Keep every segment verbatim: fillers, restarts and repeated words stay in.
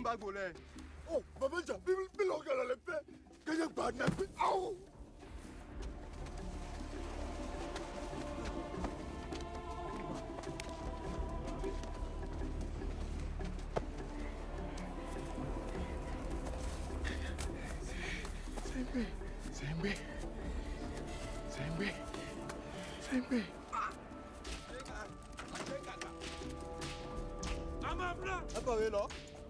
bagulé. Oh, mamãe já viu me logo ela lepe. Kaya bad na. Au. Sempre, sempre, sempre, sempre. Apa velo?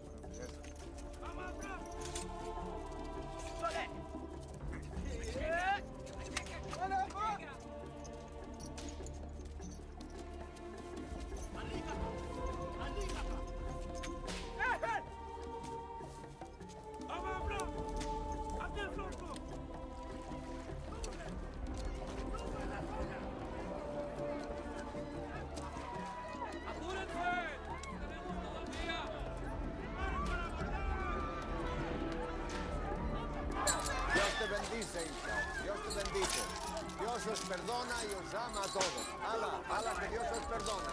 Bendice, hija. Dios te bendice. Dios os perdona y os ama a todos. Ala, ala, que Dios os perdona.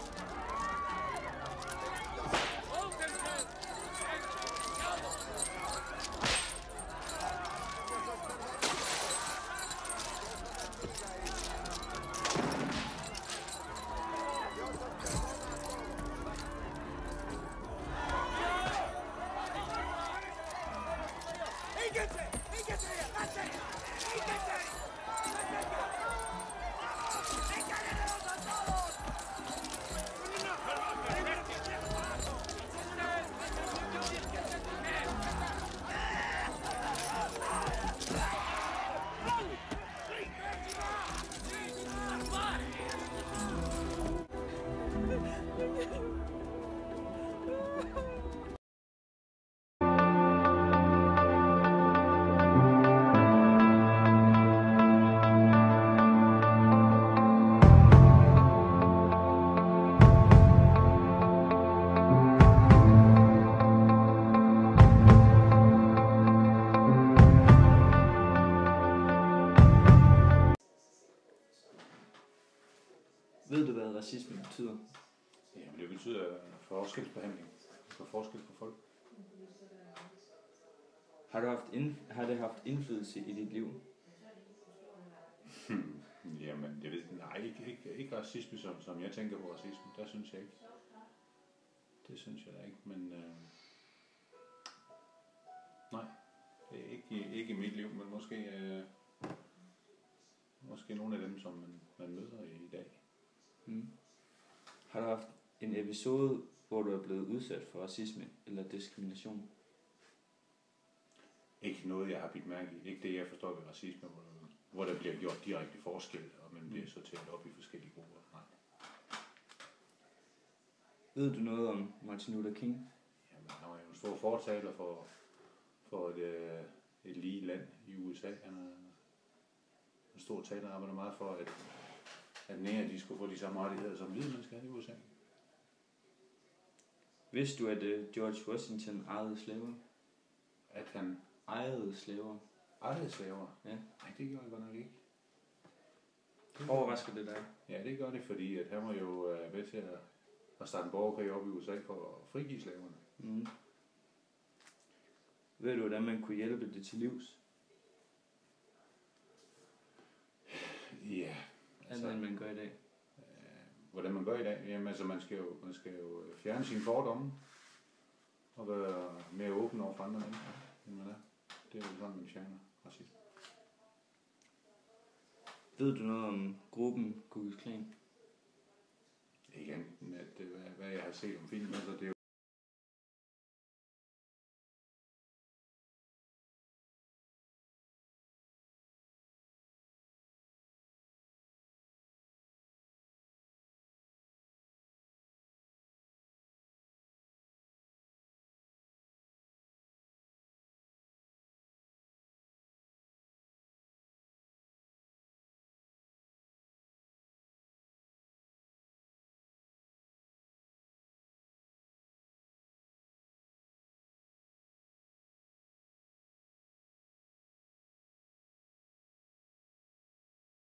Ved du, hvad racisme betyder? Jamen, det betyder forskelsbehandling. For forskel på folk. Har, du haft ind, har det haft indflydelse i dit liv? Hmm. Jamen, jeg ved, nej, ikke, ikke, ikke racisme, som, som jeg tænker på racisme. Der synes jeg ikke. Det synes jeg da ikke, men... Øh, nej, det er ikke, ikke i mit liv, men måske, øh, måske nogle af dem, som man, man møder i dag. Mm. Har du haft en episode, hvor du er blevet udsat for racisme eller diskrimination? Ikke noget, jeg har bidt mærke i. Ikke det, jeg forstår ved racisme, hvor, hvor der bliver gjort direkte forskel, og man bliver sorteret op i forskellige grupper. Nej. Ved du noget om Martin Luther King? Jamen, han var jo en stor fortaler for, for et, et lige land i U S A. Han er en stor taler, der arbejder meget for, at at nære, de skulle få de samme rettigheder som hvide mennesker i U S A. Vidste du, at uh, George Washington ejede slaver? At han ejede slaver? Ejede slaver? Ja. Nej, det gjorde jeg godt nok ikke. Overrasker det dig? Ja, det gør det, fordi at han var jo uh, ved til at, at starte en borgerkrig op i U S A for at frigive slaverne. Mm. Ved du, hvordan man kunne hjælpe det til livs? Ja. Altså, andet end man gør i dag. Øh, hvordan man gør i dag? Jamen altså, man skal jo, man skal jo fjerne sine fordomme og være mere åben over for andre mennesker, end man er. Det er jo sådan, man fjerner racisme. Ved du noget om gruppen Ku Klux Klan? Ikke andet end, at hvad, hvad jeg har set om filmen, altså det er jo